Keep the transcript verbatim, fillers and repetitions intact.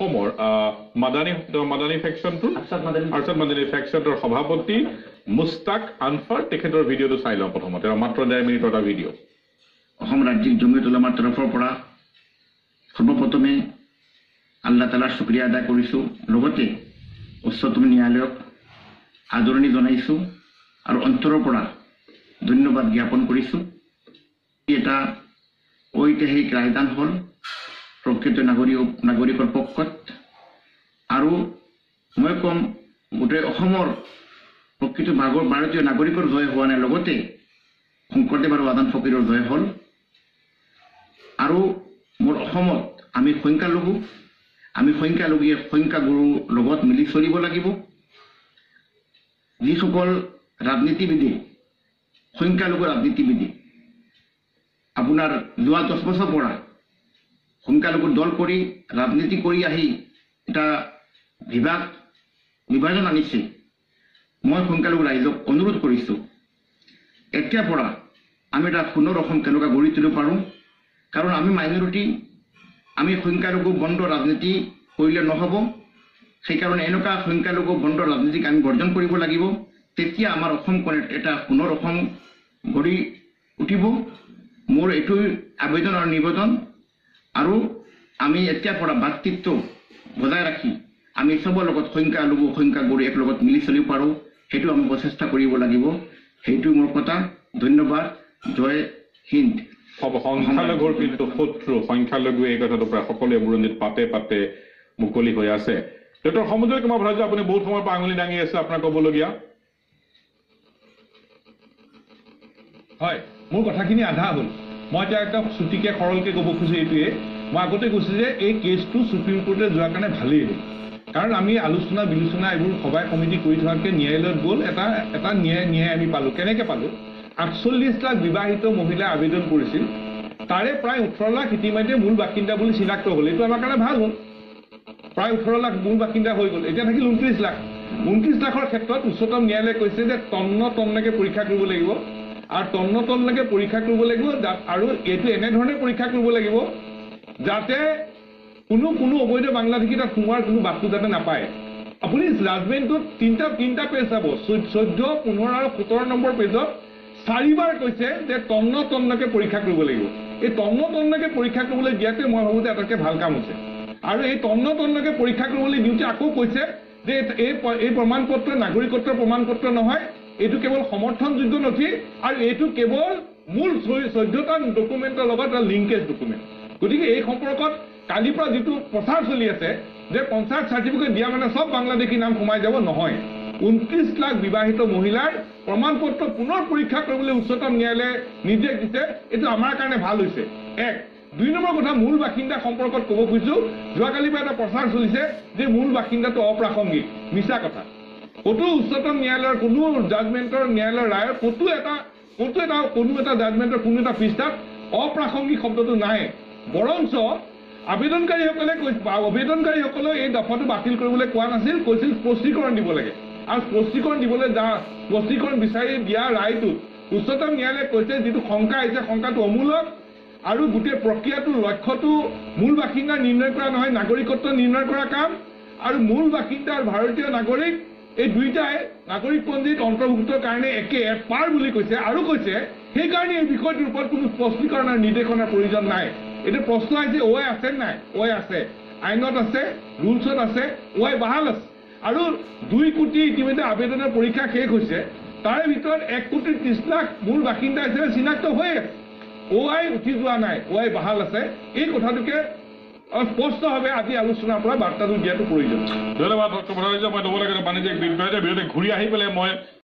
অসমৰ মাদানী মাদানী ফেকশ্যনটো আৰ্চাদ মাদানী ফেকশ্যনৰ সভাপতি মুস্তাক আনফাৰ তেখেতৰ ভিডিঅ'টো চাই লওঁ প্ৰথমতে মাত্ৰ ডেৰ মিনিটৰ এটা ভিডিঅ' অসম ৰাজ্যিক জমিয়ত উলামাৰ তৰফৰ পৰা সৰ্বপ্ৰথমে আল্লাহ তালাৰ শুক্ৰিয়া আদায় কৰিছোঁ লগতে উচ্চতম ন্যায়ালয়ক আদৰণি জনাইছোঁ আৰু অন্তৰৰ পৰা ধন্যবাদ জ্ঞাপন কৰিছোঁ এটা ঐতিহাসিক ৰায়দান হ'ল প্ৰকৃত নাগৰিক নাগৰিকৰ পক্ষত আৰু মই কম গোটেই অসমৰ প্ৰকৃত ভাগৰ ভাৰতীয় নাগৰিকৰ জয় হোৱা নাই লগতে শংকৰদেৱ আৰু আজান ফকীৰৰ জয় হ'ল আৰু মোৰ অসমত আমি সংখ্যালঘু আমি সংখ্যালঘুৱে সংখ্যাগুৰুৰ লগত মিলি চলিব লাগিব যিসকল ৰাজনীতিবিদে সংখ্যালঘু ৰাজনীতিবিদে আপোনাৰ যোৱা দহ বছৰ পৰা সংখ্যালঘু দল কৰি ৰাজনীতি কৰি আহি এটা বিভাগ বিভাজন আনিছে মই সংখ্যালঘু ৰাইজক অনুৰোধ কৰিছোঁ এতিয়াৰ পৰা আমি এটা পুনৰ অসম কেনেকুৱা গঢ়ি তুলিব পাৰোঁ কাৰণ আমি মাইনৰিটি আমি সংখ্যালঘু বন্ধ ৰাজনীতি কৰিলে নহ'ব সেইকাৰণে এনেকুৱা সংখ্যালঘু বন্ধ ৰাজনীতিক আমি বৰ্জন কৰিব লাগিব তেতিয়া আমাৰ অসমখন এটা পুনৰ অসম গঢ়ি উঠিব মোৰ এইটোৱে আবেদন আৰু নিবেদন আৰু আমি এতিয়াৰ পৰা ভাতৃত্ব বজাই ৰাখি আমি চবৰ লগত সংখ্যালঘু সংখ্যাগুৰু এক লগত মিলি চলিব পাৰোঁ সেইটো আমি প্ৰচেষ্টা কৰিব লাগিব সেইটো মোৰ কথা ধন্যবাদ জয় হিন্দ সংখ্যালঘুৰ কিন্তু শত্ৰু সংখ্যালঘু এই কথাটো প্ৰায় সকলোৱে বুৰঞ্জীত পাতে পাতে মুকলি হৈ আছে ডক্টৰ সমুদ্ৰ কুমাৰ ভৰাজী আপুনি বহুত সময়ৰ পৰা আঙুলি দাঙি আছে আপোনাৰ ক'বলগীয়া হয় মোৰ কথাখিনি আধা হ'ল মই এতিয়া একটা চুটিকে সৰলকে ক'ব খুজিছোঁ এইটোৱে মই আগতে কৈছোঁ যে এই কেছটো সুপ্ৰিম কোৰ্টে যোৱাৰ কাৰণে ভালেই হ'ল কাৰণ আমি আলোচনা বিলোচনা এইবোৰ সভাই কমিটি কৰি থকাতকৈ ন্যায়ালয়ত গ'ল এটা এটা ন্যায় ন্যায় আমি পালোঁ কেনেকৈ পালোঁ আঠচল্লিছ লাখ বিবাহিত মহিলাই আবেদন কৰিছিল তাৰে প্ৰায় ওঠৰ লাখ ইতিমধ্যে মূল বাসিন্দা বুলি চিনাক্ত হ'ল এইটো আমাৰ কাৰণে ভাল হ'ল প্ৰায় ওঠৰ লাখ মূল বাসিন্দা হৈ গ'ল এতিয়া থাকিল ঊনত্ৰিছ লাখ ঊনত্ৰিছ লাখৰ ক্ষেত্ৰত উচ্চতম ন্যায়ালয়ে কৈছে যে তন্ন তন্নকে পৰীক্ষা কৰিব লাগিব আৰু তন্ন তন্নকে পৰীক্ষা কৰিব লাগিব আৰু এইটো এনেধৰণে পৰীক্ষা কৰিব লাগিব যাতে কোনো কোনো অবৈধ বাংলাদেশী তাত সোমোৱাৰ কোনো বাস্তু যাতে নাপায় আপুনি জাজমেণ্টটোত তিনিটা তিনিটা পেজ চাব চৈধ্য পোন্ধৰ আৰু সোতৰ নম্বৰ পেজত চাৰিবাৰ কৈছে যে তন্ন তন্নকে পৰীক্ষা কৰিব লাগিব এই তন্ন তন্নকে পৰীক্ষা কৰিবলৈ দিয়াতে মই ভাবোঁ যে আটাইতকৈ ভাল কাম হৈছে আৰু এই তন্ন তন্নকে পৰীক্ষা কৰিবলৈ দিওঁতে আকৌ কৈছে যে এই এই প্ৰমাণ পত্ৰ নাগৰিকত্বৰ প্ৰমাণ পত্ৰ নহয় এইটো কেৱল সমৰ্থনযোগ্য নথি আৰু এইটো কেৱল মূল চৈধ্যটা ডকুমেণ্টৰ লগত এটা লিংকেজ ডকুমেণ্ট গতিকে এই সম্পৰ্কত কালিৰ পৰা যিটো প্ৰচাৰ চলি আছে যে পঞ্চায়ত চাৰ্টিফিকেট দিয়া মানে চব বাংলাদেশী নাম সোমাই যাব নহয় ঊনত্ৰিছ লাখ বিবাহিত মহিলাৰ প্ৰমাণ পত্ৰ পুনৰ পৰীক্ষা কৰিবলৈ উচ্চতম ন্যায়ালয়ে নিৰ্দেশ দিছে এইটো আমাৰ কাৰণে ভাল হৈছে এক দুই নম্বৰ কথা মূল বাসিন্দা সম্পৰ্কত ক'ব খুজিছোঁ যোৱাকালিৰ পৰা এটা প্ৰচাৰ চলিছে যে মূল বাসিন্দাটো অপ্ৰাসংগিক মিছা কথা ক'তো উচ্চতম ন্যায়ালয়ৰ কোনো জাজমেণ্টৰ ন্যায়ালয়ৰ ৰায়ৰ ক'তো এটা ক'তো এটা কোনো এটা জাজমেণ্টৰ কোনো এটা পৃষ্ঠাত অপ্ৰাসংগিক শব্দটো নাই বৰঞ্চ আবেদনকাৰীসকলে কৈ আবেদনকাৰীসকলে এই দফাটো বাতিল কৰিবলৈ কোৱা নাছিল কৈছিল স্পষ্টীকৰণ দিব লাগে আৰু স্পষ্টীকৰণ দিবলৈ যা স্পষ্টীকৰণ বিচাৰি দিয়া ৰায়টোত উচ্চতম ন্যায়ালয়ে কৈছে যিটো শংকা আহিছে শংকাটো অমূলক আৰু গোটেই প্ৰক্ৰিয়াটোৰ লক্ষ্যটো মূল বাসিন্দা নিৰ্ণয় কৰা নহয় নাগৰিকত্ব নিৰ্ণয় কৰা কাম আৰু মূল বাসিন্দা আৰু ভাৰতীয় নাগৰিক এই দুইটাই নাগৰিকপঞ্জীত অন্তৰ্ভুক্তৰ কাৰণে একে পাৰ বুলি কৈছে আৰু কৈছে সেইকাৰণে এই বিষয়টোৰ ওপৰত কোনো স্পষ্টীকৰণ আৰু নিৰ্দেশনাৰ প্ৰয়োজন নাই এইটো প্ৰশ্ন আহিছে অ'ৱাই আছে নাই অ'ৱাই আছে আইনত আছে ৰুলছত আছে অ'ৱাই বাহাল আছে আৰু দুই কোটি ইতিমধ্যে আবেদনৰ পৰীক্ষা শেষ হৈছে তাৰে ভিতৰত এক কোটি ত্ৰিছ লাখ মূল বাসিন্দা হিচাপে চিনাক্ত হৈ আছে অ'ৱাই উঠি যোৱা নাই অ'ৱাই বাহাল আছে এই কথাটোকে স্পষ্টভাৱে আজি আলোচনাৰ পৰা বাৰ্তাটো দিয়াটো প্ৰয়োজন ধন্যবাদ ডক্টৰ ভৰাজী মই ক'ব লাগে বাণিজ্যিক বিৰোধে বিৰোধে ঘূৰি আহি পেলাই মই